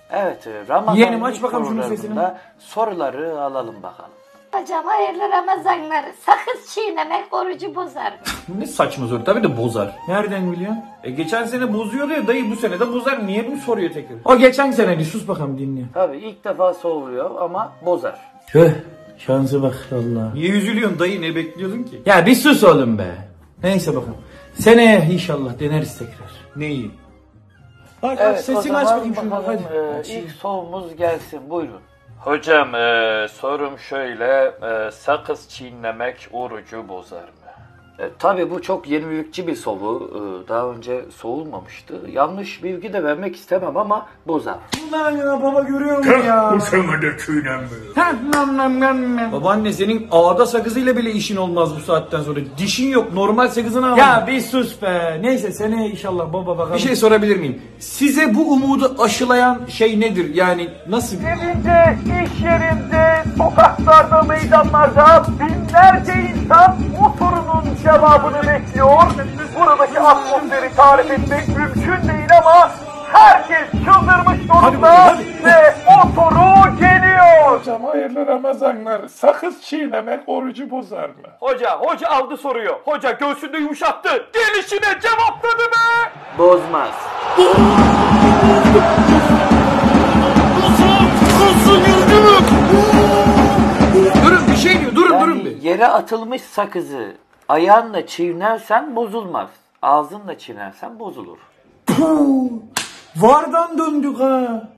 Evet, Ramazan Yeğenim, aç bakalım şunun sesini. programında soruları alalım bakalım. Hocam hayırlı Ramazanlar. Sakız çiğnemek orucu bozar mı? Ne saçma soru, tabii de bozar. Nereden biliyorsun? Geçen sene bozuyordu ya dayı, bu sene de bozar. Niye bunu soruyor tekrar? O geçen seneydi, sus bakalım dinle. Tabii ilk defa soruyor ama bozar. Tüh, şansı bak Allah. Niye üzülüyorsun dayı, ne bekliyordun ki? Ya bir sus oğlum be. Neyse bakalım. Seneye inşallah deneriz tekrar. Neyi? Aç Evet, sesini o aç zaman bakayım şunu. bakalım, Hadi. ilk sorumuz gelsin, buyurun. Hocam sorum şöyle, sakız çiğnemek orucu bozar mı? Tabii bu çok yenilikçi bir soru. Daha önce sorulmamıştı. Yanlış bilgi de vermek istemem ama bozar. Lan ya baba, görüyor musun ya? Bu sene de çiğnenmiyor. Babaanne, senin ağda sakızıyla bile işin olmaz bu saatten sonra. Dişin yok, normal sakızını al. Ya bir sus be. Neyse seneye inşallah baba bakalım. Bir şey sorabilir miyim? Size bu umudu aşılayan şey nedir? Yani nasıl? Evinde, iş yerinde, sokaklarda, meydanlarda binlerce insan bu sorunun cevabını bekliyor. Buradaki atmosferi tarif etmek mümkün değil ama herkes çıldırmış durumda ve o soru geliyor. Hocam hayırlı Ramazanlar. Sakız çiğnemek orucu bozar mı? Hoca aldı soruyor. Hoca göğsünde yumuşattı. Gelişine cevapladı be. Bozmaz. Durun, bir şey diyor. Durun bir. Yere atılmış sakızı ayağınla çiğnersen bozulmaz. Ağzınla çiğnersen bozulur. Vardan döndük ha.